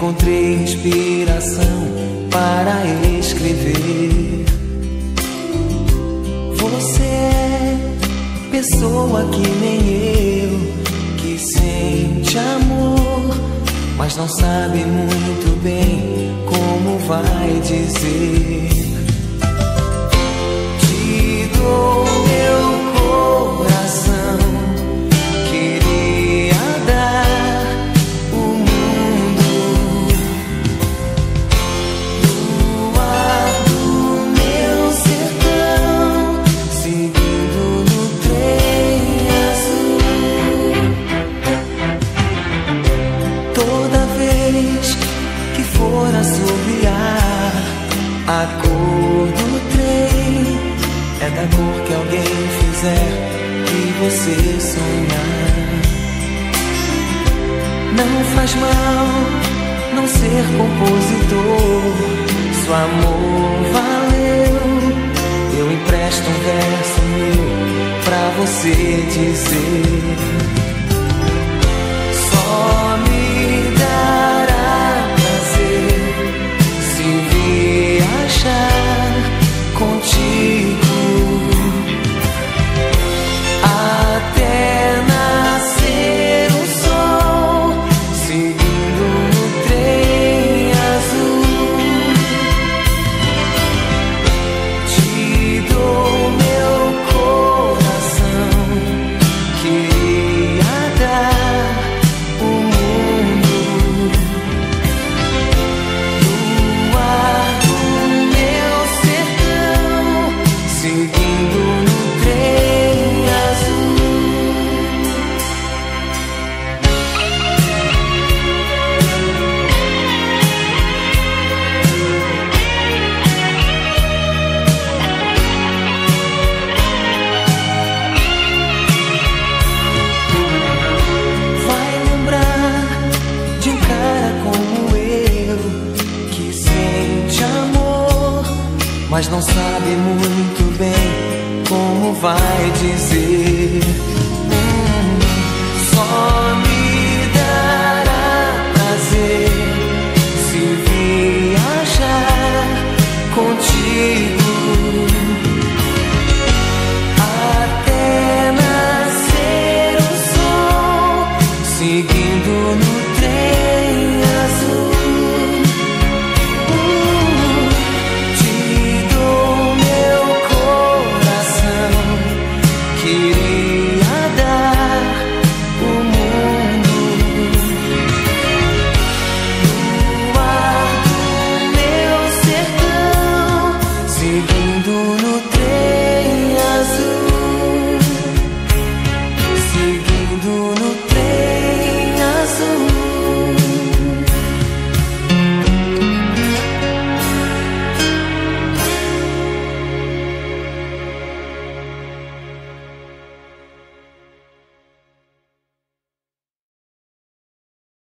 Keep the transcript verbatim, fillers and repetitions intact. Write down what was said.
encontrei inspiração para escrever. Você é pessoa que nem eu, que sente amor, mas não sabe muito bem como vai dizer. Te dou meu coração, queria dar o mundo, do ar do meu sertão, seguindo no trem azul. Toda vez que for assobiar, a cor do trem é da cor que alguém fizer e você sonhar. Não faz mal não ser compositor, se o amor valeu, eu empresto um verso meu pra você dizer. Só me dará prazer se viajar contigo até nascer o sol, seguindo no trem azul. Te dou meu coração, queria dar o mundo, do ar do meu sertão, seguindo no trem azul. Vai lembrar de um cara como eu, que sente amor, mas não sabe muito bem como vai dizer.